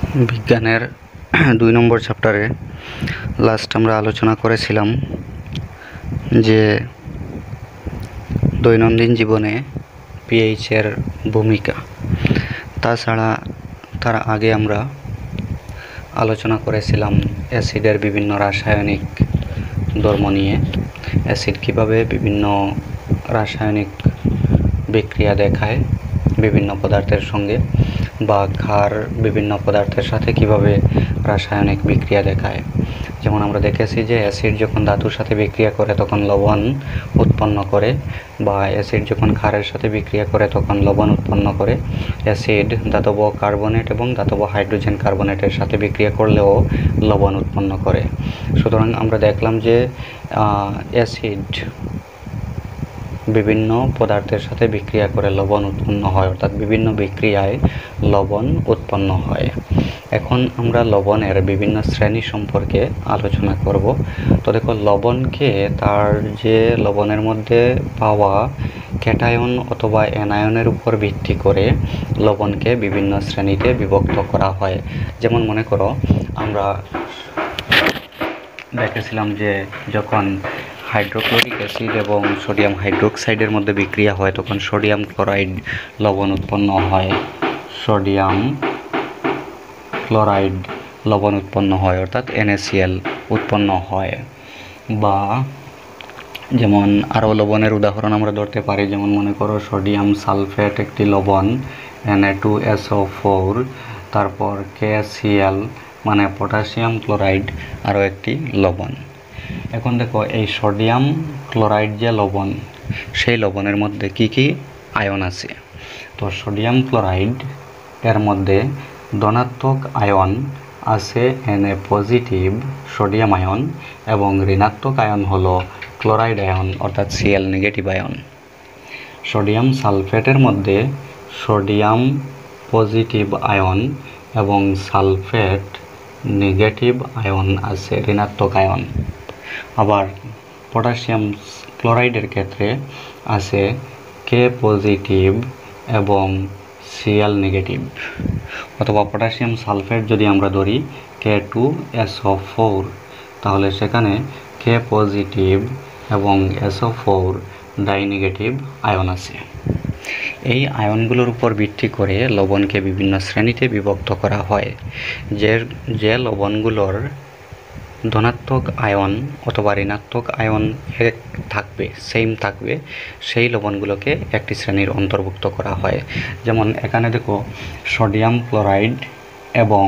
বিজ্ঞানের 2 নম্বর চ্যাপ্টারে লাস্ট আমরা আলোচনা করেছিলাম যে দৈনন্দিন জীবনে পিএইচের ভূমিকা। তাছাড়া তার আগে আমরা আলোচনা করেছিলাম অ্যাসিডের বিভিন্ন রাসায়নিক ধর্ম নিয়ে। অ্যাসিড কীভাবে বিভিন্ন রাসায়নিক বিক্রিয়া দেখায় বিভিন্ন পদার্থের সঙ্গে, বা ক্ষার বিভিন্ন পদার্থের সাথে কিভাবে রাসায়নিক বিক্রিয়া দেখায়। যেমন আমরা দেখেছি যে অ্যাসিড যখন ধাতুর সাথে বিক্রিয়া করে তখন লবণ উৎপন্ন করে, বা অ্যাসিড যখন ক্ষারের সাথে বিক্রিয়া করে তখন লবণ উৎপন্ন করে। অ্যাসিড ধাতব কার্বনেট এবং ধাতব হাইড্রোজেন কার্বনেটের সাথে বিক্রিয়া করলেও লবণ উৎপন্ন করে। সুতরাং আমরা দেখলাম যে অ্যাসিড বিভিন্ন পদার্থের সাথে বিক্রিয়া করে লবণ উৎপন্ন হয়, অর্থাৎ বিভিন্ন বিক্রিয়ায় লবণ উৎপন্ন হয়। এখন আমরা লবণের বিভিন্ন শ্রেণী সম্পর্কে আলোচনা করব। তো দেখো, লবণকে তার যে লবণের মধ্যে পাওয়া ক্যাটায়ন অথবা অ্যানায়নের উপর ভিত্তি করে লবণকে বিভিন্ন শ্রেণীতে বিভক্ত করা হয়। যেমন মনে করো, আমরা দেখেছিলাম যে যখন হাইড্রোক্লোরিক অ্যাসিড এবং সোডিয়াম হাইড্রোক্সাইডের মধ্যে বিক্রিয়া হয় তখন সোডিয়াম ক্লোরাইড লবণ উৎপন্ন হয়, সোডিয়াম ক্লোরাইড লবণ উৎপন্ন হয়, অর্থাৎ NaCl উৎপন্ন হয়। বা যেমন আরও লবণের উদাহরণ আমরা ধরতে পারি, যেমন মনে করো সোডিয়াম সালফেট একটি লবণ, Na2SO4, তারপর KCl মানে পটাশিয়াম ক্লোরাইড আরও একটি লবণ। এখন দেখো, এই সোডিয়াম ক্লোরাইড যে লবণ, সেই লবণের মধ্যে কি কি আয়ন আছে। তো সোডিয়াম ক্লোরাইড এর মধ্যে ধনাত্মক আয়ন আছে Na পজিটিভ সোডিয়াম আয়ন, এবং ঋণাত্মক আয়ন হলো ক্লোরাইড আয়ন অর্থাৎ Cl নেগেটিভ আয়ন। সোডিয়াম সালফেটের মধ্যে সোডিয়াম পজিটিভ আয়ন এবং সালফেট নেগেটিভ আয়ন আছে, ঋণাত্মক আয়ন। আবার পটাশিয়াম ক্লোরাইডের ক্ষেত্রে আছে K পজিটিভ এবং Cl নেগেটিভ। অথবা পটাশিয়াম সালফেট যদি আমরা ধরি K2SO4, তাহলে সেখানে K পজিটিভ এবং SO4 ডাইনেগেটিভ আয়ন আছে। এই আয়নগুলোর উপর ভিত্তি করে লবণকে বিভিন্ন শ্রেণীতে বিভক্ত করা হয়। যে লবণগুলোর ধনাত্মক আয়ন অথবা ঋণাত্মক আয়ন এক থাকবে, সেম থাকবে, সেই লবণগুলোকে একটি শ্রেণীর অন্তর্ভুক্ত করা হয়। যেমন এখানে দেখো, সোডিয়াম ক্লোরাইড এবং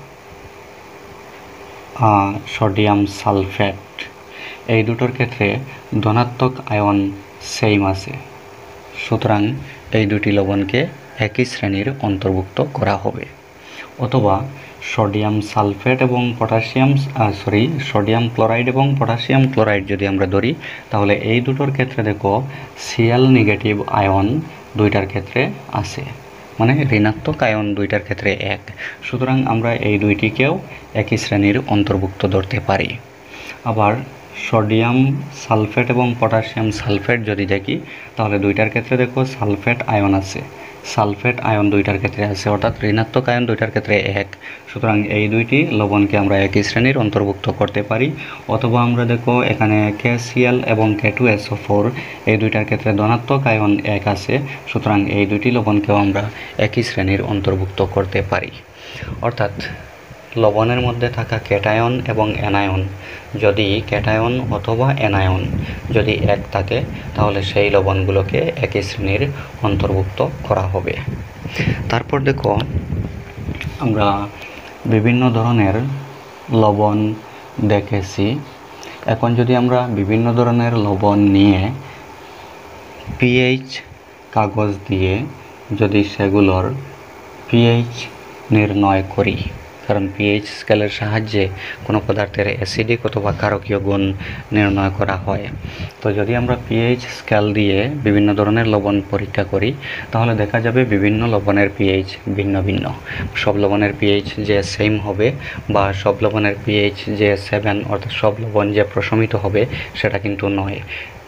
সোডিয়াম সালফেট এই দুটোর ক্ষেত্রে ধনাত্মক আয়ন সেম আছে, সুতরাং এই দুটি লবণকে একই শ্রেণীর অন্তর্ভুক্ত করা হবে। অথবা সোডিয়াম সালফেট এবং সোডিয়াম ক্লোরাইড এবং পটাশিয়াম ক্লোরাইড যদি আমরা ধরি, তাহলে এই দুটোর ক্ষেত্রে দেখো Cl নেগেটিভ আয়ন দুইটার ক্ষেত্রে আছে, মানে ঋণাত্মক আয়ন দুইটার ক্ষেত্রে এক। সুতরাং আমরা এই দুইটিকেও একই শ্রেণীর অন্তর্ভুক্ত ধরতে পারি। আবার সোডিয়াম সালফেট এবং পটাশিয়াম সালফেট যদি দেখি, তাহলে দুইটার ক্ষেত্রে দেখো সালফেট আয়ন আছে, সালফেট আয়ন দুইটার ক্ষেত্রে আছে, অর্থাৎ ঋণাত্মক আয়ন দুইটার ক্ষেত্রে এক। সুতরাং এই দুইটি লবণকে আমরা একই শ্রেণীর অন্তর্ভুক্ত করতে পারি। অথবা আমরা দেখো এখানে KCl এবং K2SO4 এই দুইটার ক্ষেত্রে ধনাত্মক আয়ন এক আছে, সুতরাং এই দুইটি লবণকেও আমরা একই শ্রেণীর অন্তর্ভুক্ত করতে পারি। অর্থাৎ লবণের মধ্যে থাকা ক্যাটায়ন এবং অ্যানায়ন, যদি ক্যাটায়ন অথবা অ্যানায়ন যদি এক থাকে, তাহলে সেই লবণগুলোকে একই শ্রেণীর অন্তর্ভুক্ত করা হবে। তারপর দেখো, আমরা বিভিন্ন ধরনের লবণ দেখেছি। এখন যদি আমরা বিভিন্ন ধরনের লবণ নিয়ে পিএইচ কাগজ দিয়ে যদি সেগুলোর পিএইচ নির্ণয় করি, কারণ পিএইচ স্কেলের সাহায্যে কোনো পদার্থের অ্যাসিডিক অথবা ক্ষারকীয় গুণ নির্ণয় করা হয়। তো যদি আমরা পিএইচ স্কেল দিয়ে বিভিন্ন ধরনের লবণ পরীক্ষা করি, তাহলে দেখা যাবে বিভিন্ন লবণের পিএইচ ভিন্ন ভিন্ন। সব লবণের পিএইচ যে সেম হবে, বা সব লবণের পিএইচ যে 7, অর্থাৎ সব লবণ যে প্রশমিত হবে, সেটা কিন্তু নয়।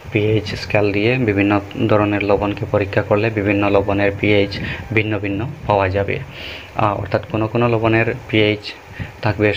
পিএইচ স্কেল দিয়ে বিভিন্ন ধরনের লবণকে পরীক্ষা করলে বিভিন্ন লবণের পিএইচ ভিন্ন ভিন্ন পাওয়া যাবে। অর্থাৎ কোনো কোনো লবণের পিএইচ থাকবে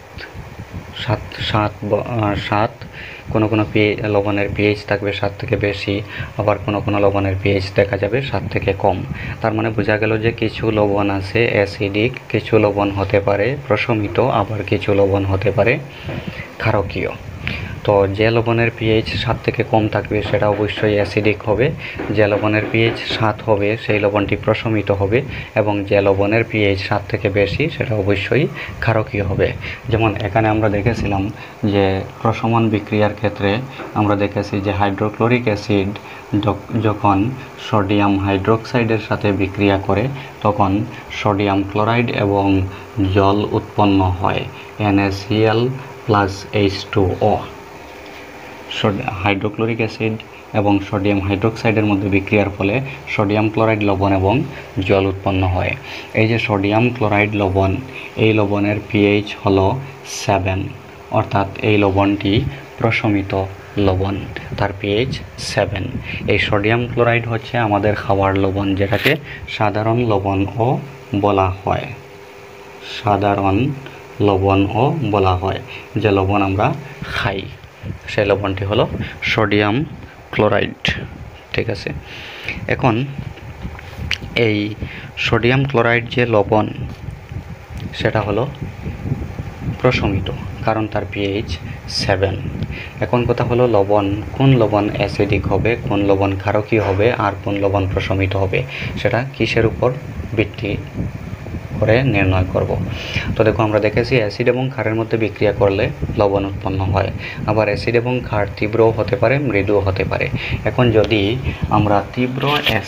7, কোনো কোনো লবণের পিএইচ থাকবে 7 থেকে বেশি, আবার কোনো কোনো লবণের পিএইচ দেখা যাবে 7 থেকে কম। তার মানে বোঝা গেল যে কিছু লবণ আছে অ্যাসিডিক, কিছু লবণ হতে পারে প্রশমিত, আবার কিছু লবণ হতে পারে ক্ষারকীয়। তো যে লবণের পিএইচ 7 থেকে কম থাকবে সেটা অবশ্যই অ্যাসিডিক হবে, যে লবণের পিএইচ 7 হবে সেই লবণটি প্রশমিত হবে, এবং যে লবণের পিএইচ 7 থেকে বেশি সেটা অবশ্যই ক্ষারকীয় হবে। যেমন এখানে আমরা দেখেছিলাম যে প্রশমন বিক্রিয়ার ক্ষেত্রে আমরা দেখেছি যে হাইড্রোক্লোরিক অ্যাসিড যখন সোডিয়াম হাইড্রোক্সাইডের সাথে বিক্রিয়া করে তখন সোডিয়াম ক্লোরাইড এবং জল উৎপন্ন হয়, NaCl + H2O। হাইড্রোক্লোরিক অ্যাসিড এবং সোডিয়াম হাইড্রোক্সাইডের মধ্যে বিক্রিয়ার ফলে সোডিয়াম ক্লোরাইড লবণ এবং জল উৎপন্ন হয়। এই যে সোডিয়াম ক্লোরাইড লবণ, এই লবণের পিএইচ হলো 7, অর্থাৎ এই লবণটি প্রশমিত লবণ, তার পিএইচ 7। এই সোডিয়াম ক্লোরাইড হচ্ছে আমাদের খাবার লবণ, যেটাকে সাধারণ লবণও বলা হয়, সাধারণ লবণও বলা হয়। যে লবণ আমরা খাই সেই লবণটি হলো সোডিয়াম ক্লোরাইড। ঠিক আছে, এখন এই সোডিয়াম ক্লোরাইড যে লবণ সেটা হলো প্রশমিত, কারণ তার পিএইচ 7। এখন কথা হলো কোন লবণ অ্যাসিডিক হবে, কোন লবণ ক্ষারকীয় হবে, আর কোন লবণ প্রশমিত হবে, সেটা কিসের উপর ভিত্তি করে নির্ণয় করব। তো দেখো, আমরা দেখেছি অ্যাসিড এবং ক্ষারের মধ্যে বিক্রিয়া করলে লবণ উৎপন্ন হয়, আবার অ্যাসিড এবং ক্ষার তীব্রও হতে পারে, মৃদুও হতে পারে। এখন যদি আমরা তীব্র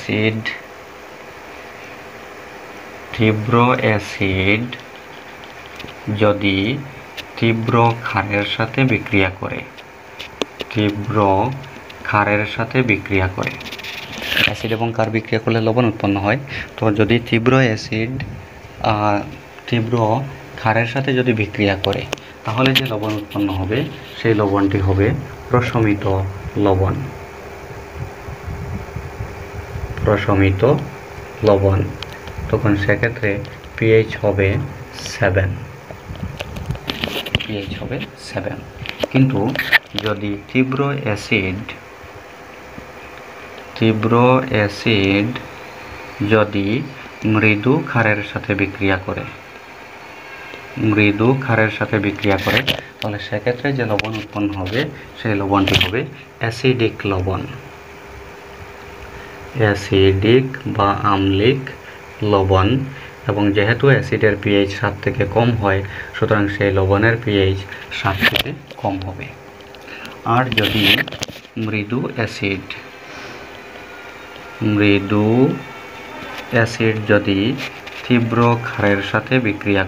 অ্যাসিড যদি তীব্র ক্ষারের সাথে বিক্রিয়া করে, অ্যাসিড এবং ক্ষার বিক্রিয়া করলে লবণ উৎপন্ন হয়। তো যদি তীব্র অ্যাসিড তীব্র ক্ষারের সাথে যদি বিক্রিয়া করে তাহলে যে লবণ উৎপন্ন হবে সেই লবণটি হবে প্রশমিত লবণ। তখন সেক্ষেত্রে পিএইচ হবে 7। কিন্তু যদি তীব্র অ্যাসিড যদি মৃদু ক্ষারের সাথে বিক্রিয়া করে তাহলে সেক্ষেত্রে যে লবণ উৎপন্ন হবে সেই লবণটি হবে অ্যাসিডিক লবণ, অ্যাসিডিক বা আম্লিক লবণ। এবং যেহেতু অ্যাসিডের পিএইচ 7 থেকে কম হয়, সুতরাং সেই লবণের পিএইচ 7 থেকে কম হবে। আর যদি মৃদু অ্যাসিড যদি তীব্র ক্ষারের সাথে বিক্রিয়া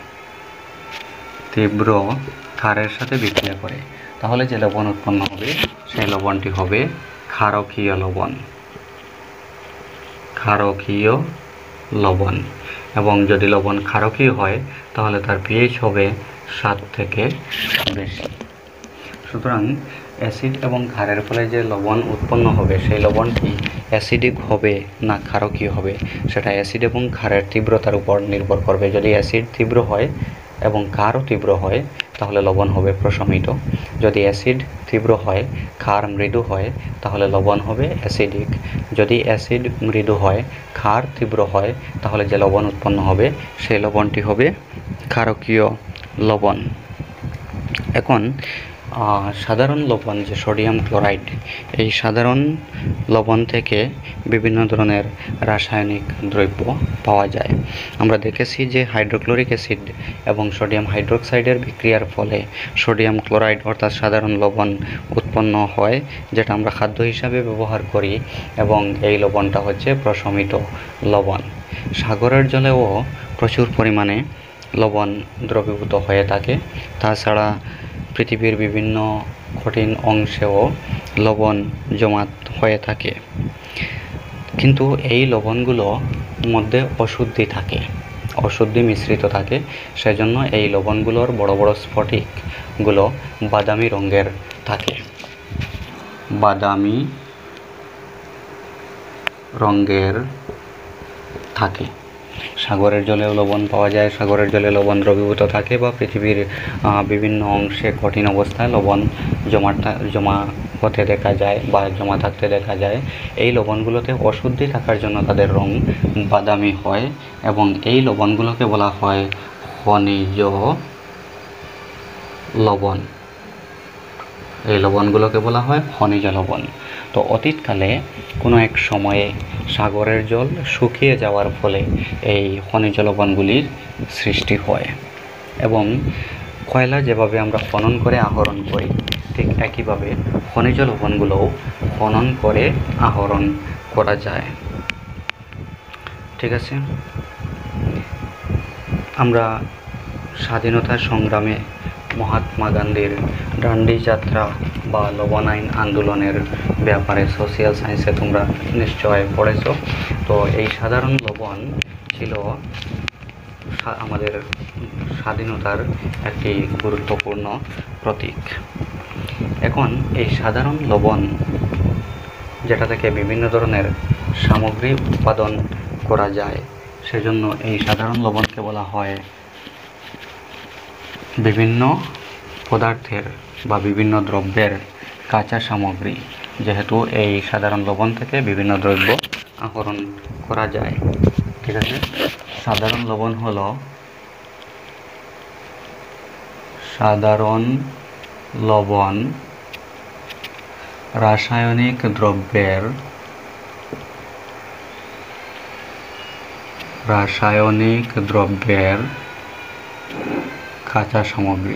করে তাহলে যে লবণ উৎপন্ন হবে সেই লবণটি হবে ক্ষারকীয় লবণ। এবং যদি লবণ ক্ষারকীয় হয় তাহলে তার পিএইচ হবে 7 থেকে বেশি। সুতরাং অ্যাসিড এবং ক্ষারের ফলে যে লবণ উৎপন্ন হবে সেই লবণটি অ্যাসিডিক হবে না ক্ষারকীয় হবে, সেটা অ্যাসিড এবং ক্ষারের তীব্রতার উপর নির্ভর করবে। যদি অ্যাসিড তীব্র হয় এবং ক্ষারও তীব্র হয় তাহলে লবণ হবে প্রশমিত। যদি অ্যাসিড তীব্র হয়, ক্ষার মৃদু হয়, তাহলে লবণ হবে অ্যাসিডিক। যদি অ্যাসিড মৃদু হয়, ক্ষার তীব্র হয়, তাহলে যে লবণ উৎপন্ন হবে সেই লবণটি হবে ক্ষারকীয় লবণ। এখন সাধারণ লবণ যে সোডিয়াম ক্লোরাইড, এই সাধারণ লবণ থেকে বিভিন্ন ধরনের রাসায়নিক দ্রব্য পাওয়া যায়। আমরা দেখেছি যে হাইড্রোক্লোরিক অ্যাসিড এবং সোডিয়াম হাইড্রোক্সাইডের বিক্রিয়ার ফলে সোডিয়াম ক্লোরাইড অর্থাৎ সাধারণ লবণ উৎপন্ন হয়, যেটা আমরা খাদ্য হিসাবে ব্যবহার করি, এবং এই লবণটা হচ্ছে প্রশমিত লবণ। সাগরের জলেও প্রচুর পরিমাণে লবণ দ্রবীভূত হয়ে থাকে। তাছাড়া পৃথিবীর বিভিন্ন কঠিন অংশেও লবণ জমাট হয়ে থাকে, কিন্তু এই লবণগুলোর মধ্যে অশুদ্ধি মিশ্রিত থাকে। সেজন্য এই লবণগুলোর বড় বড় স্ফটিকগুলো বাদামি রঙের থাকে। বাদামি রঙের থাকে। সাগরের জলেও লবণ পাওয়া যায়, সাগরের জলে লবণ দ্রবীভূত থাকে বা পৃথিবীর বিভিন্ন অংশে কঠিন অবস্থায় লবণ জমা হতে দেখা যায় বা জমা থাকতে দেখা যায়। এই লবণগুলোতে অশুদ্ধি থাকার জন্য তাদের রং বাদামি হয় এবং এই লবণগুলোকে বলা হয় খনিজ লবণ। এই লবণগুলোকে বলা হয় খনিজ লবণ। তো অতীতকালে কোনো এক সময়ে সাগরের জল শুকিয়ে যাওয়ার ফলে এই খনিজ লবণগুলির সৃষ্টি হয় এবং কয়লা যেভাবে আমরা খনন করে আহরণ করি, ঠিক একইভাবে খনিজ লবণগুলোও খনন করে আহরণ করা যায়। ঠিক আছে, আমরা স্বাধীনতা সংগ্রামে মহাত্মা গান্ধীর ডান্ডি যাত্রা বা লবণ আইন আন্দোলনের ব্যাপারে সোশিয়াল সায়েন্সে তোমরা নিশ্চয় পড়েছ। তো এই সাধারণ লবণ ছিল আমাদের স্বাধীনতার একটি গুরুত্বপূর্ণ প্রতীক। এখন এই সাধারণ লবণ, যেটা থেকে বিভিন্ন ধরনের সামগ্রী উৎপাদন করা যায়, সেজন্য এই সাধারণ লবণকে বলা হয় বিভিন্ন পদার্থের বা বিভিন্ন দ্রব্যের কাঁচা সামগ্রী, যেহেতু এই সাধারণ লবণ থেকে বিভিন্ন দ্রব্য আহরণ করা যায়। ঠিক আছে, সাধারণ লবণ হলো সাধারণ লবণ রাসায়নিক দ্রব্যের কাঁচা সামগ্রী।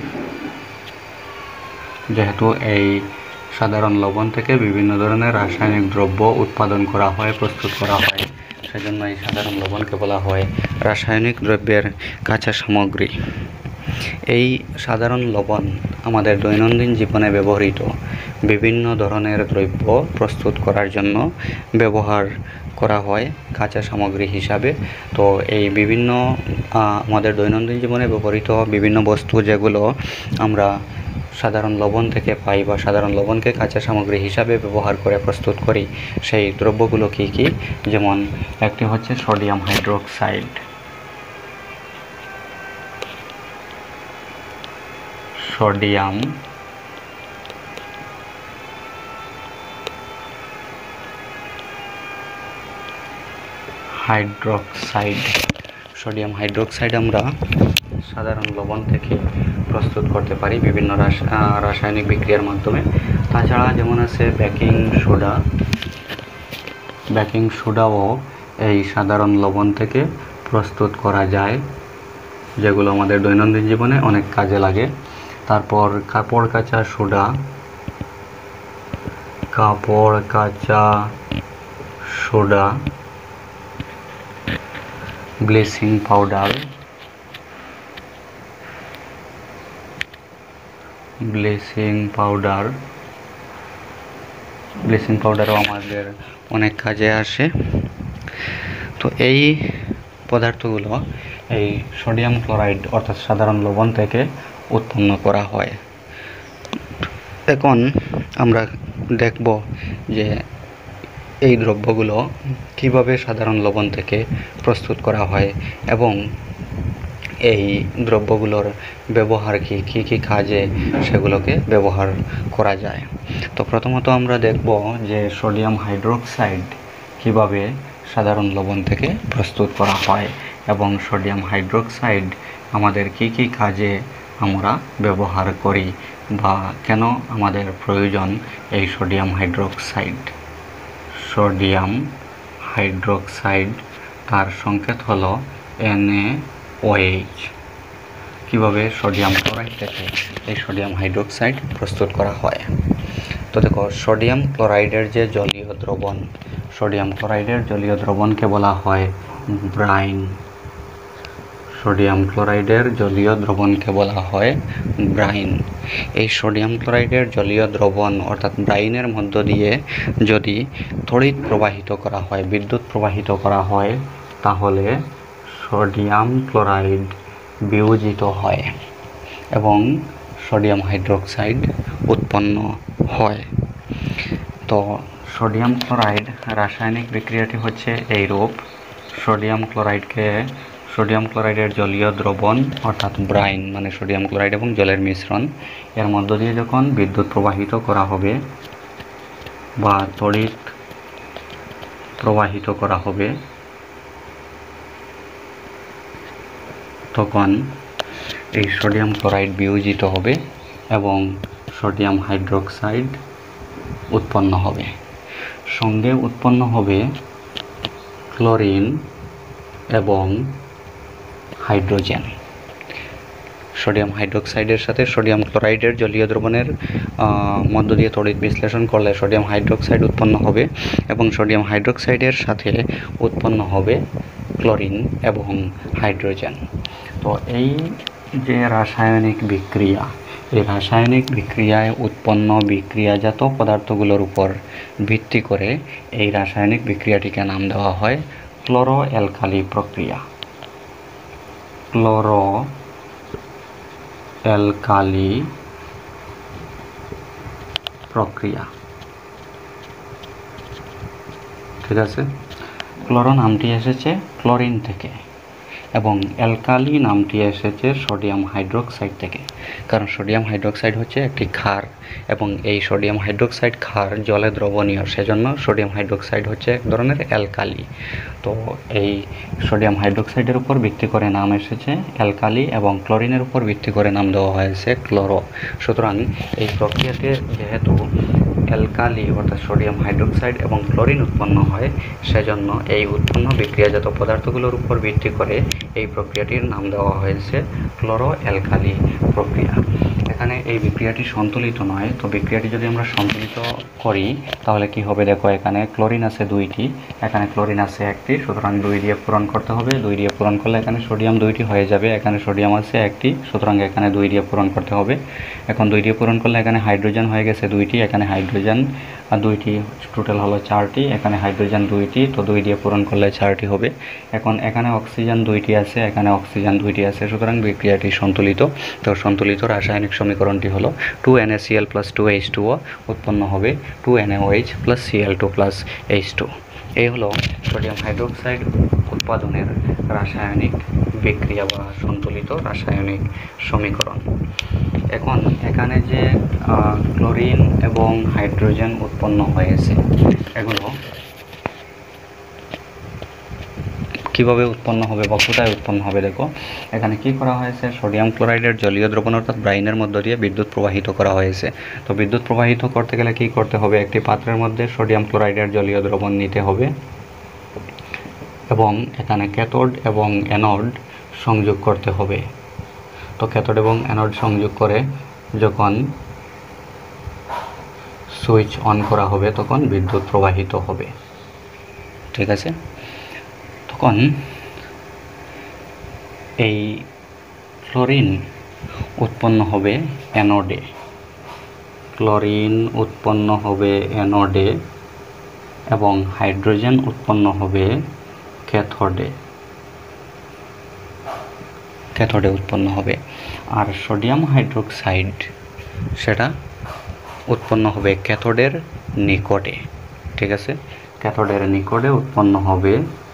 যেহেতু এই সাধারণ লবণ থেকে বিভিন্ন ধরনের রাসায়নিক দ্রব্য উৎপাদন করা হয়, প্রস্তুত করা হয়, সেজন্য এই সাধারণ লবণকে বলা হয় রাসায়নিক দ্রব্যের কাঁচা সামগ্রী। এই সাধারণ লবণ আমাদের দৈনন্দিন জীবনে ব্যবহৃত বিভিন্ন ধরনের দ্রব্য প্রস্তুত করার জন্য ব্যবহার করা হয় কাঁচা সামগ্রী হিসাবে। তো এই বিভিন্ন আমাদের দৈনন্দিন জীবনে ব্যবহৃত বিভিন্ন বস্তু যেগুলো আমরা সাধারণ লবণ থেকে পাই বা সাধারণ লবণকে কাঁচা সামগ্রী হিসাবে ব্যবহার করে প্রস্তুত করি, সেই দ্রব্যগুলো কী কী? যেমন একটি হচ্ছে সোডিয়াম হাইড্রোক্সাইড, সোডিয়াম হাইড্রোক্সাইড আমরা সাধারণ লবণ থেকে প্রস্তুত করতে পারি বিভিন্ন রাসায়নিক বিক্রিয়ার মাধ্যমে। তাছাড়া যেমন আছে বেকিং সোডাও এই সাধারণ লবণ থেকে প্রস্তুত করা যায়, যেগুলো আমাদের দৈনন্দিন জীবনে অনেক কাজে লাগে। তারপর কাপড় কাচা সোডা, ব্লিচিং পাউডারও আমাদের অনেক কাজে আসে। তো এই পদার্থগুলো এই সোডিয়াম ক্লোরাইড অর্থাৎ সাধারণ লবণ থেকে উৎপন্ন করা হয়। এখন আমরা দেখব যে এই দ্রব্যগুলো কিভাবে সাধারণ লবণ থেকে প্রস্তুত করা হয় এবং এই দ্রব্যগুলোর ব্যবহার কী কাজে সেগুলোকে ব্যবহার করা যায়। তো প্রথমত আমরা দেখব যে সোডিয়াম হাইড্রোক্সাইড কিভাবে সাধারণ লবণ থেকে প্রস্তুত করা হয় এবং সোডিয়াম হাইড্রোক্সাইড আমাদের কী কাজে আমরা ব্যবহার করি বা কেন আমাদের প্রয়োজন এই সোডিয়াম হাইড্রোক্সাইড। তার সংকেত হলো NaOH। কীভাবে সোডিয়াম ক্লোরাইড থেকে এই সোডিয়াম হাইড্রোক্সাইড প্রস্তুত করা হয়? তো দেখো, সোডিয়াম ক্লোরাইডের যে জলীয় দ্রবণকে বলা হয় ব্রাইন। এই সোডিয়াম ক্লোরাইডের জলীয় দ্রবণ অর্থাৎ ব্রাইনের মধ্য দিয়ে যদি তড়িৎ প্রবাহিত করা হয়, বিদ্যুৎ প্রবাহিত করা হয়, তাহলে সোডিয়াম ক্লোরাইড বিয়োজিত হয় এবং সোডিয়াম হাইড্রোক্সাইড উৎপন্ন হয়। তো সোডিয়াম ক্লোরাইড রাসায়নিক বিক্রিয়াটি হচ্ছে এইরূপ। সোডিয়াম ক্লোরাইডের জলীয় দ্রবণ অর্থাৎ ব্রাইন মানে সোডিয়াম ক্লোরাইড এবং জলের মিশ্রণ, এর মধ্য দিয়ে যখন বিদ্যুৎ প্রবাহিত করা হবে বা তড়িৎ প্রবাহিত করা হবে তখন এই সোডিয়াম ক্লোরাইড বিয়োজিত হবে এবং সোডিয়াম হাইড্রোক্সাইড উৎপন্ন হবে। সঙ্গে উৎপন্ন হবে ক্লোরিন এবং হাইড্রোজেন। সোডিয়াম হাইড্রোক্সাইডের সাথে সোডিয়াম ক্লোরাইডের জলীয় দ্রবণের মধ্য দিয়ে তড়িৎ বিশ্লেষণ করলে সোডিয়াম হাইড্রোক্সাইড উৎপন্ন হবে এবং সোডিয়াম হাইড্রোক্সাইডের সাথে উৎপন্ন হবে ক্লোরিন এবং হাইড্রোজেন। তো এই যে রাসায়নিক বিক্রিয়া, এই রাসায়নিক বিক্রিয়ায় উৎপন্ন বিক্রিয়াজাত পদার্থগুলোর উপর ভিত্তি করে এই রাসায়নিক বিক্রিয়াটিকে নাম দেওয়া হয় ক্লোরো অ্যালকালি প্রক্রিয়া। ক্লোরো অ্যালকালি প্রক্রিয়া, ঠিক আছে। ক্লোরো নামটি এসেছে ক্লোরিন থেকে এবং অ্যালকালি নামটি এসেছে সোডিয়াম হাইড্রোক্সাইড থেকে, কারণ সোডিয়াম হাইড্রোক্সাইড হচ্ছে একটি ক্ষার এবং এই সোডিয়াম হাইড্রোক্সাইড ক্ষার জলে দ্রবণীয়, সেজন্য সোডিয়াম হাইড্রোক্সাইড হচ্ছে এক ধরনের অ্যালকালি। তো এই সোডিয়াম হাইড্রোক্সাইডের উপর ভিত্তি করে নাম এসেছে অ্যালকালি এবং ক্লোরিনের উপর ভিত্তি করে নাম দেওয়া হয়েছে ক্লোরো। সুতরাং এই প্রক্রিয়াতে যেহেতু অ্যালকালি অর্থাৎ সোডিয়াম হাইড্রোক্সাইড এবং ক্লোরিন উৎপন্ন হয়, সেজন্য এই উৎপন্ন বিক্রিয়াজাত পদার্থগুলোর উপর ভিত্তি করে এই প্রক্রিয়াটির নাম দেওয়া হয়েছে ক্লোরো অ্যালকালি প্রক্রিয়া। এখানে এই বিক্রিয়াটি সন্তুলিত নয়, তো বিক্রিয়াটি যদি আমরা সন্তুলিত করি তাহলে কি হবে দেখো, এখানে ক্লোরিন আছে দুইটি, এখানে ক্লোরিন আছে একটি, সুতরাং 2 দিয়ে পূরণ করতে হবে। 2 দিয়ে পূরণ করলে এখানে সোডিয়াম 2টি হয়ে যাবে, এখানে সোডিয়াম আছে একটি, সুতরাং এখানে 2 দিয়ে পূরণ করতে হবে। এখন 2 দিয়ে পূরণ করলে এখানে হাইড্রোজেন হয়ে গেছে 2টি, এখানে হাইড্রোজেন 2টি, টোটাল হলো 4টি, এখানে হাইড্রোজেন 2টি, তো 2 দিয়ে পূরণ করলে 4টি হবে। এখন এখানে অক্সিজেন 2টি আছে, এখানে অক্সিজেন 2টি আছে, সুতরাং বিক্রিয়াটি সন্তুলিত। তো সন্তুলিত রাসায়নিক সমীকরণটি হলো 2NaCl + 2H2O উৎপন্ন হবে 2NaOH + Cl2 + H2। এই হলো সোডিয়াম হাইড্রোক্সাইড উৎপাদনের রাসায়নিক বিক্রিয়া বা সন্তুলিত রাসায়নিক সমীকরণ। এখন এখানে যে ক্লোরিন এবং হাইড্রোজেন উৎপন্ন হয়েছে, এগুলো কিভাবে উৎপন্ন হবে বা কোথায় উৎপন্ন হবে দেখো, এখানে কি করা হয়েছে, সোডিয়াম ক্লোরাইডের জলীয় দ্রবণ অর্থাৎ ব্রাইনের মধ্য দিয়ে বিদ্যুৎ প্রবাহিত করা হয়েছে। তো বিদ্যুৎ প্রবাহিত করতে গেলে কি করতে হবে, একটি পাত্রের মধ্যে সোডিয়াম ক্লোরাইডের জলীয় দ্রবণ নিতে হবে এবং এখানে ক্যাথোড এবং অ্যানোড সংযোগ করতে হবে। তো ক্যাথোড এবং অ্যানোড সংযোগ করে যখন সুইচ অন করা হবে তখন বিদ্যুৎ প্রবাহিত হবে, ঠিক আছে। তখন এই ক্লোরিন উৎপন্ন হবে অ্যানোডে, ক্লোরিন উৎপন্ন হবে অ্যানোডে এবং হাইড্রোজেন উৎপন্ন হবে ক্যাথোডে, ক্যাথোডে উৎপন্ন হবে। আর সোডিয়াম হাইড্রোক্সাইড সেটা উৎপন্ন হবে ক্যাথোডের নিকটে, ঠিক আছে। ক্যাথোডের নিকটে উৎপন্ন হবে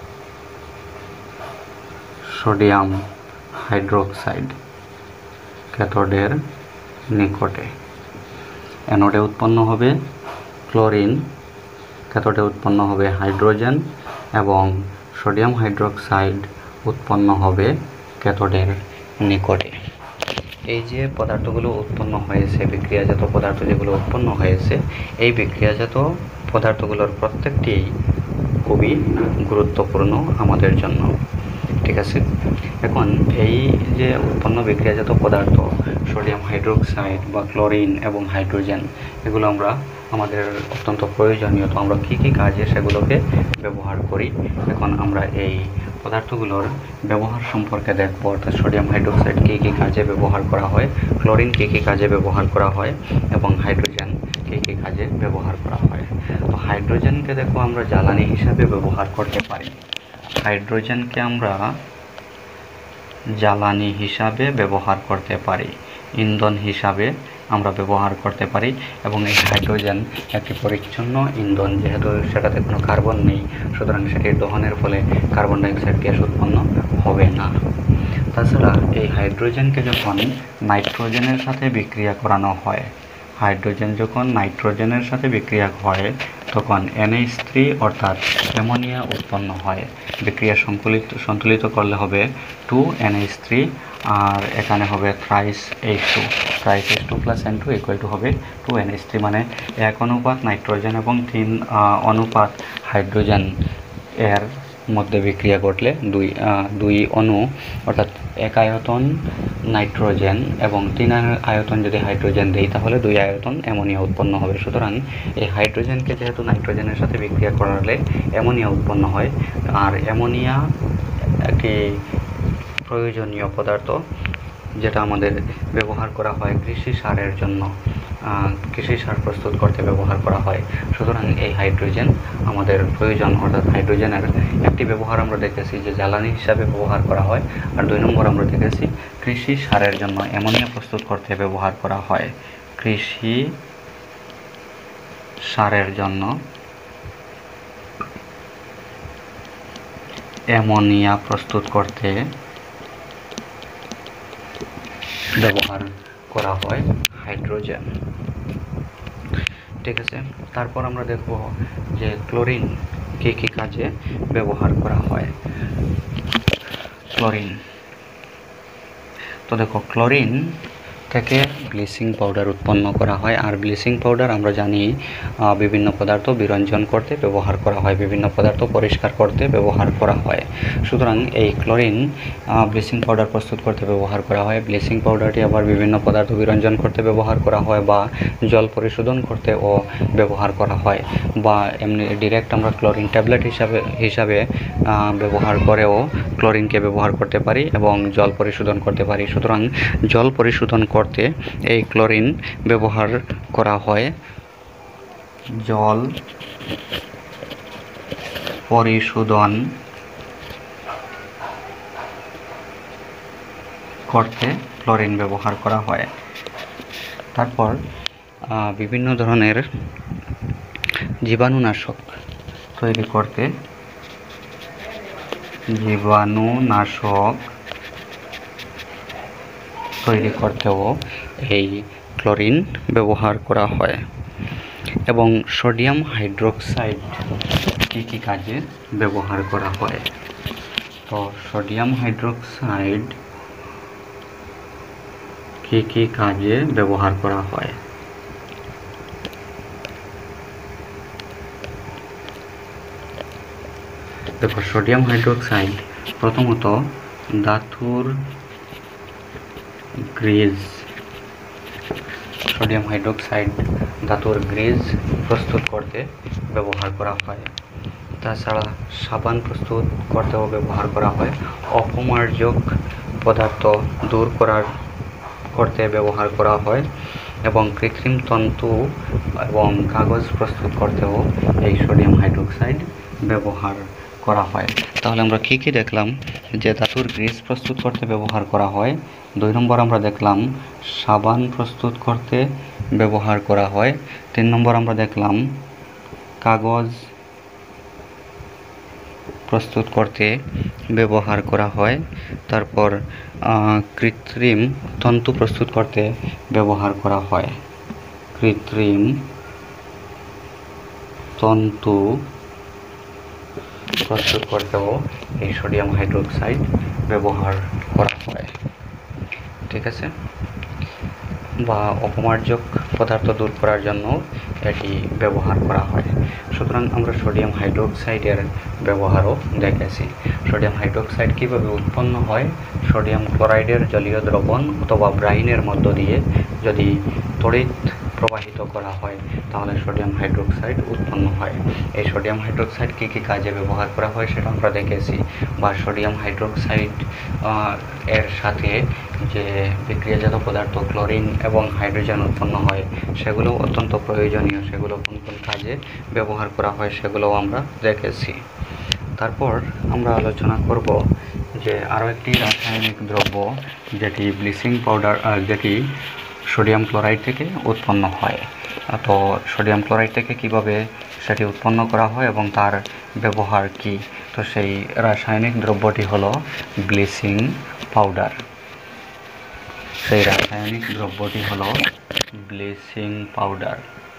সোডিয়াম হাইড্রোক্সাইড, ক্যাথোডের নিকটে। অ্যানোডে উৎপন্ন হবে ক্লোরিন, ক্যাথোডে উৎপন্ন হবে হাইড্রোজেন এবং সোডিয়াম হাইড্রোক্সাইড উৎপন্ন হবে ক্যাথোডের নিকটে। এই যে পদার্থগুলো উৎপন্ন হয়েছে, বিক্রিয়াজাত পদার্থ যেগুলো উৎপন্ন হয়েছে, এই বিক্রিয়াজাত পদার্থগুলোর প্রত্যেকটি খুবই গুরুত্বপূর্ণ আমাদের জন্য, ঠিক আছে। এখন এই যে উৎপন্ন বিক্রিয়াজাত পদার্থ সোডিয়াম হাইড্রোক্সাইড বা ক্লোরিন এবং হাইড্রোজেন, এগুলো আমরা আমাদের অত্যন্ত প্রয়োজনীয়। তো আমরা কী কী কাজে সেগুলোকে ব্যবহার করি, এখন আমরা এই পদার্থগুলোর ব্যবহার সম্পর্কে দেখব। অর্থাৎ সোডিয়াম হাইড্রোক্সাইড কী কী কাজে ব্যবহার করা হয়, ক্লোরিন কী কী কাজে ব্যবহার করা হয় এবং হাইড্রোজেন কী কী কাজে ব্যবহার করা হয়। তো হাইড্রোজেনকে দেখো আমরা জ্বালানি হিসাবে ব্যবহার করতে পারি, হাইড্রোজেনকে আমরা জ্বালানি হিসাবে ব্যবহার করতে পারি, ইন্ধন হিসাবে আমরা ব্যবহার করতে পারি। এবং এই হাইড্রোজেন একটি পরিচ্ছন্ন ইন্ধন, যেহেতু সেটাতে কোনো কার্বন নেই, সুতরাং সেটির দহনের ফলে কার্বন ডাইঅক্সাইড গ্যাস উৎপন্ন হবে না। তাছাড়া এই হাইড্রোজেনকে যখন নাইট্রোজেনের সাথে বিক্রিয়া করানো হয়, হাইড্রোজেন যখন নাইট্রোজেনের সাথে বিক্রিয়া হয় তখন NH3 অর্থাৎ অ্যামোনিয়া উৎপন্ন হয়। বিক্রিয়া সন্তুলিত করলে হবে 2NH3, আর এখানে হবে thrice H2 plus N2 equal to হবে 2NH3, মানে 1 অনুপাত নাইট্রোজেন এবং 3 অনুপাত হাইড্রোজেন এর মধ্যে বিক্রিয়া ঘটলে দুই অণু অর্থাৎ 1 আয়তন নাইট্রোজেন এবং 3 আয়তন যদি হাইড্রোজেন দেই তাহলে 2 আয়তন অ্যামোনিয়া উৎপন্ন হবে। সুতরাং এই হাইড্রোজেনকে যেহেতু নাইট্রোজেনের সাথে বিক্রিয়া করালে অ্যামোনিয়া উৎপন্ন হয়, আর অ্যামোনিয়া একটি প্রয়োজনীয় পদার্থ যেটা আমাদের ব্যবহার করা হয় কৃষি সারের জন্য, কৃষি সার প্রস্তুত করতে ব্যবহার করা হয়। সুতরাং এই হাইড্রোজেন আমাদের প্রয়োজন, অর্থাৎ হাইড্রোজেনের একটি ব্যবহার আমরা দেখেছি যে জ্বালানি হিসাবে ব্যবহার করা হয়, আর 2 নম্বর আমরা দেখেছি কৃষি সারের জন্য অ্যামোনিয়া প্রস্তুত করতে ব্যবহার করা হয়। কৃষি সারের জন্য অ্যামোনিয়া প্রস্তুত করতে ব্যবহার করা হয় হাইড্রোজেন। ঠিক আছে, তারপর আমরা দেখব যে ক্লোরিন কী কী কাজে ব্যবহার করা হয়। ক্লোরিন, তো দেখো ক্লোরিন থেকে ব্লিচিং পাউডার উৎপন্ন করা হয়, আর ব্লিচিং পাউডার আমরা জানি বিভিন্ন পদার্থ বিরঞ্জন করতে ব্যবহার করা হয়, বিভিন্ন পদার্থ পরিষ্কার করতে ব্যবহার করা হয়। সুতরাং এই ক্লোরিন ব্লিচিং পাউডার প্রস্তুত করতে ব্যবহার করা হয়। ব্লিচিং পাউডারটি আবার বিভিন্ন পদার্থ বিরঞ্জন করতে ব্যবহার করা হয়, বা জল পরিশোধন করতেও ব্যবহার করা হয়, বা এমনি ডিরেক্ট আমরা ক্লোরিন ট্যাবলেট হিসাবে ব্যবহার করেও ক্লোরিনকে ব্যবহার করতে পারি এবং জল পরিশোধন করতে পারি। সুতরাং জল পরিশোধন করতে এই ক্লোরিন ব্যবহার করা হয়। জল পরিশোধন করতে ক্লোরিন ব্যবহার করা হয়। তারপর বিভিন্ন ধরনের জীবাণুনাশক তৈরি করতে করতেও এই ক্লোরিন ব্যবহার করা হয়। এবং সোডিয়াম হাইড্রোক্সাইড কী কাজে ব্যবহার করা হয়? তো সোডিয়াম হাইড্রোক্সাইড কী কাজে ব্যবহার করা হয়? দেখো, সোডিয়াম হাইড্রোক্সাইড প্রথমত ধাতুর গ্রিজ, সোডিয়াম হাইড্রোক্সাইড ধাতুর গ্রিজ প্রস্তুত করতে ব্যবহার করা হয়। তাছাড়া সাবান প্রস্তুত করতেও ব্যবহার করা হয়। অপমার্জক পদার্থ দূর করতে ব্যবহার করা হয়, এবং কৃত্রিম তন্তু এবং কাগজ প্রস্তুত করতেও এই সোডিয়াম হাইড্রোক্সাইড ব্যবহার করা হয়। তাহলে আমরা কী দেখলাম? যে ধাতুর গ্রিজ প্রস্তুত করতে ব্যবহার করা হয়। 2 নম্বর আমরা দেখলাম সাবান প্রস্তুত করতে ব্যবহার করা হয়। 3 নম্বর আমরা দেখলাম কাগজ প্রস্তুত করতে ব্যবহার করা হয়। তারপর কৃত্রিম তন্তু প্রস্তুত করতে ব্যবহার করা হয়। কৃত্রিম তন্তু প্রস্তুত করতেও এই সোডিয়াম হাইড্রোক্সাইড ব্যবহার করা হয়। ঠিক আছে, বা অপমার্জক পদার্থ দূর করার জন্য এটি ব্যবহার করা হয়। সুতরাং আমরা সোডিয়াম হাইড্রোক্সাইডের ব্যবহারও দেখেছি। সোডিয়াম হাইড্রোক্সাইড কীভাবে উৎপন্ন হয়? সোডিয়াম ক্লোরাইডের জলীয় দ্রবণ অথবা ব্রাইনের মধ্য দিয়ে যদি তড়িৎ প্রবাহিত করা হয় তাহলে সোডিয়াম হাইড্রোক্সাইড উৎপন্ন হয়। এই সোডিয়াম হাইড্রোক্সাইড কী কাজে ব্যবহার করা হয় সেটা আমরা দেখেছি। বা সোডিয়াম হাইড্রোক্সাইড এর সাথে যে বিক্রিয়াজাত পদার্থ ক্লোরিন এবং হাইড্রোজেন উৎপন্ন হয় সেগুলো অত্যন্ত প্রয়োজনীয়। সেগুলো কোন কোন কাজে ব্যবহার করা হয় সেগুলোও আমরা দেখেছি। তারপর আমরা আলোচনা করব যে আরও একটি রাসায়নিক দ্রব্য যেটি ব্লিচিং পাউডার, যেটি সোডিয়াম ক্লোরাইড থেকে উৎপন্ন হয়। তো সোডিয়াম ক্লোরাইড থেকে কিভাবে সেটি উৎপন্ন করা হয় এবং তার ব্যবহার কি, তো সেই রাসায়নিক দ্রব্যটি হলো ব্লিচিং পাউডার। সেই রাসায়নিক দ্রব্যটি হলো ব্লিচিং পাউডার।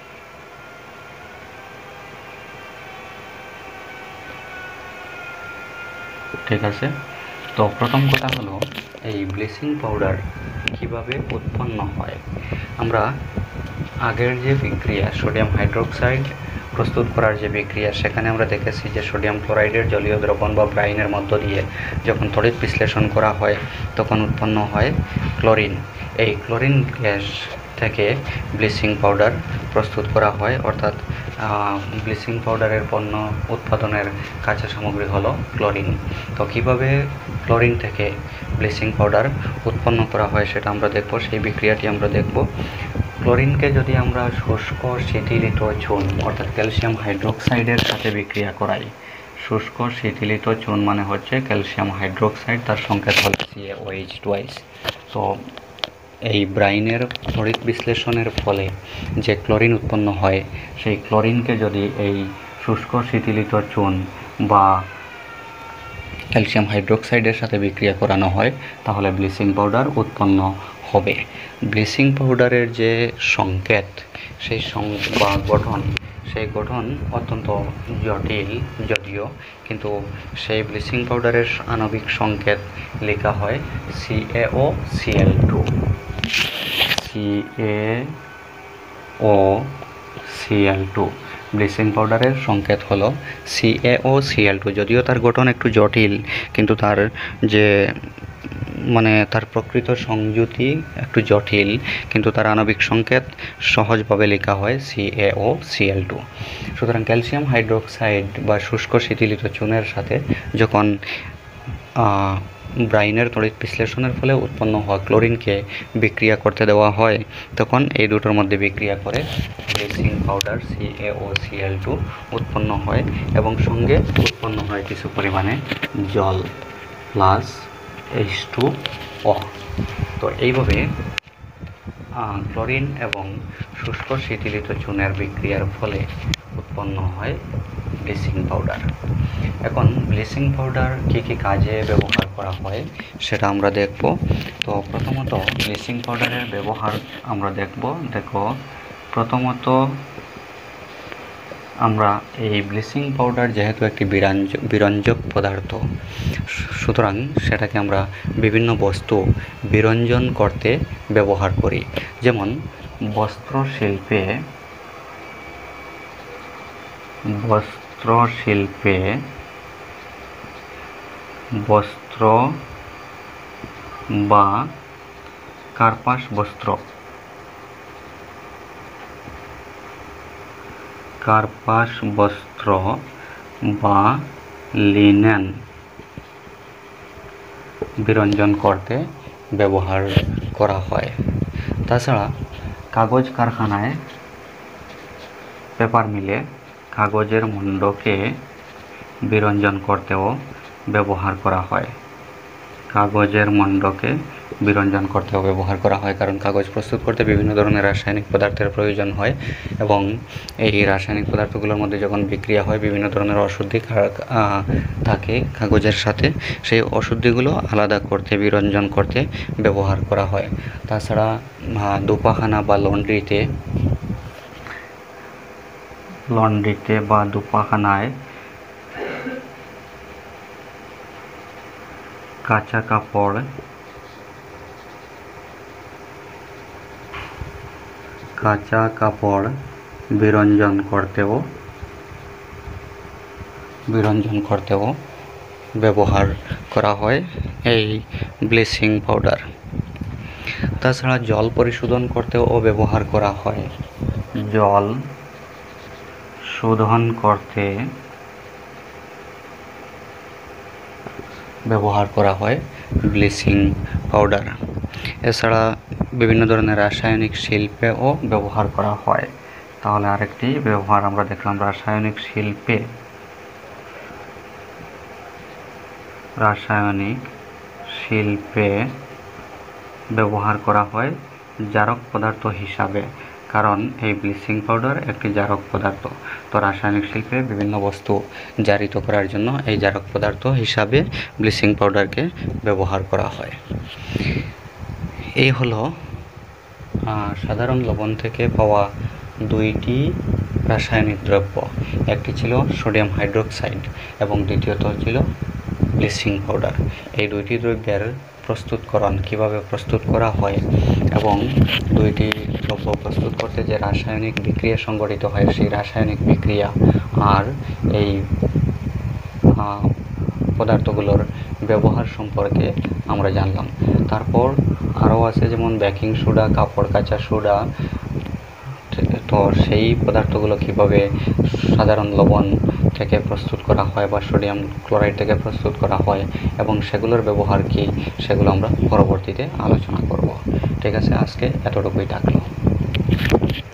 ঠিক আছে, তো প্রথম কথা হলো এই ব্লিচিং পাউডার কিভাবে উৎপন্ন হয়। আমরা আগের যে বিক্রিয়া সোডিয়াম হাইড্রোক্সাইড প্রস্তুত করার যে বিক্রিয়া, সেখানে আমরা দেখেছি যে সোডিয়াম ক্লোরাইডের জলীয় দ্রবণ বা ব্রাইনের মধ্য দিয়ে যখন তড়িৎ বিশ্লেষণ করা হয় তখন উৎপন্ন হয় ক্লোরিন। এই ক্লোরিন গ্যাস থেকে ব্লিচিং পাউডার প্রস্তুত করা হয়, অর্থাৎ ব্লিচিং পাউডারের পণ্য উৎপাদনের কাঁচা সামগ্রী হলো ক্লোরিন। তো কীভাবে ক্লোরিন থেকে ব্লিচিং পাউডার উৎপন্ন করা হয় সেটা আমরা দেখব, সেই বিক্রিয়াটি আমরা দেখব। ক্লোরিনকে যদি আমরা শুষ্ক শিথিলিত চুন অর্থাৎ ক্যালসিয়াম হাইড্রোক্সাইডের সাথে বিক্রিয়া করাই, শুষ্ক শিথিলিত চুন মানে হচ্ছে ক্যালসিয়াম হাইড্রোক্সাইড, তার সংকেত হল CaOH2। তো এই ব্রাইনের তড়িৎ বিশ্লেষণের ফলে যে ক্লোরিন উৎপন্ন হয়, সেই ক্লোরিনকে যদি এই শুষ্ক শিথিলিত চুন বা ক্যালসিয়াম হাইড্রোক্সাইডের সাথে বিক্রিয়া করানো হয় তাহলে ব্লিচিং পাউডার উৎপন্ন হবে। ব্লিচিং পাউডারের যে সংকেত সেই বা গঠন, সেই গঠন অত্যন্ত জটিল যদিও, কিন্তু সেই ব্লিচিং পাউডারের আণবিক সংকেত লেখা হয় CaOCl2। CaOCl2 ব্লিচিং পাউডারের সংকেত হলো CaOCl2। যদিও তার গঠন একটু জটিল, কিন্তু তার যে তার প্রকৃত সংযুতি একটু জটিল, কিন্তু তার আণবিক সংকেত সহজভাবে লেখা হয় CaOCl2। সুতরাং ক্যালসিয়াম হাইড্রোক্সাইড বা শুষ্ক শিথিলিত চুনের সাথে যখন ব্রাইনের তড়িৎ বিশ্লেষণের ফলে উৎপন্ন হওয়া ক্লোরিনকে বিক্রিয়া করতে দেওয়া হয়, তখন এই দুটোর মধ্যে বিক্রিয়া করে ব্লিচিং পাউডার CaOCl2 উৎপন্ন হয় এবং সঙ্গে উৎপন্ন হয় কিছু পরিমাণে জল প্লাস H2O। তো এইভাবে ক্লোরিন এবং শুষ্ক শিথিলিত চুনের বিক্রিয়ার ফলে উৎপন্ন হয় ব্লিচিং পাউডার। এখন ব্লিচিং পাউডার কী কী কাজে ব্যবহার করা হয় সেটা আমরা দেখব। তো প্রথমত ব্লিচিং পাউডারের ব্যবহার আমরা দেখো প্রথমত আমরা এই ব্লিচিং পাউডার যেহেতু একটি বিরঞ্জক পদার্থ, সুতরাং সেটাকে আমরা বিভিন্ন বস্তু বিরঞ্জন করতে ব্যবহার করি। যেমন বস্ত্রশিল্পে বস্ত্র বা কার্পাস বস্ত্র বা লিনেন বিরঞ্জন করতে ব্যবহার করা হয়। তাছাড়া কাগজ কারখানায় পেপার মিলে কাগজের মণ্ডকে বিরঞ্জন করতেও ব্যবহার করা হয়। কারণ কাগজ প্রস্তুত করতে বিভিন্ন ধরনের রাসায়নিক পদার্থের প্রয়োজন হয় এবং এই রাসায়নিক পদার্থগুলোর মধ্যে যখন বিক্রিয়া হয় বিভিন্ন ধরনের অশুদ্ধি থাকে কাগজের সাথে, সেই অশুদ্ধিগুলো আলাদা করতে বিরঞ্জন করতে ব্যবহার করা হয়। তাছাড়া দুপাখানা বা লন্ড্রিতে বা দুপাখানায় কাঁচা কাপড় বিরঞ্জন করতেও ব্যবহার করা হয় এই ব্লিচিং পাউডার। তাছাড়া জল পরিশোধন করতেও ব্যবহার করা হয়। জল শোধন করতে ব্যবহার করা হয় ব্লিচিং পাউডার। এছাড়া বিভিন্ন ধরনের রাসায়নিক শিল্পেও ব্যবহার করা হয়। তাহলে আরেকটি ব্যবহার আমরা দেখলাম, রাসায়নিক শিল্পে ব্যবহার করা হয় জারক পদার্থ হিসাবে, কারণ এই ব্লিচিং পাউডার একটি জারক পদার্থ। তো রাসায়নিক শিল্পে বিভিন্ন বস্তু জারিত করার জন্য এই জারক পদার্থ হিসাবে ব্লিচিং পাউডারকে ব্যবহার করা হয়। এই হলো সাধারণ লবণ থেকে পাওয়া দুইটি রাসায়নিক দ্রব্য। একটি ছিল সোডিয়াম হাইড্রোক্সাইড এবং দ্বিতীয়ত ছিল ব্লিচিং পাউডার। এই দুইটি দ্রব্যের প্রস্তুতকরণ কিভাবে প্রস্তুত করা হয় এবং দুইটি দ্রব্য প্রস্তুত করতে যে রাসায়নিক বিক্রিয়া সংঘটিত হয় সেই রাসায়নিক বিক্রিয়া আর এই পদার্থগুলোর ব্যবহার সম্পর্কে আমরা জানলাম। তারপর আরও আছে যেমন বেকিং সোডা, কাপড় কাচা সোডা। তো সেই পদার্থগুলো কিভাবে সাধারণ লবণ থেকে প্রস্তুত করা হয় বা সোডিয়াম ক্লোরাইড থেকে প্রস্তুত করা হয় এবং সেগুলোর ব্যবহার কী, সেগুলো আমরা পরবর্তীতে আলোচনা করব। ঠিক আছে, আজকে এতটুকুই থাকলো।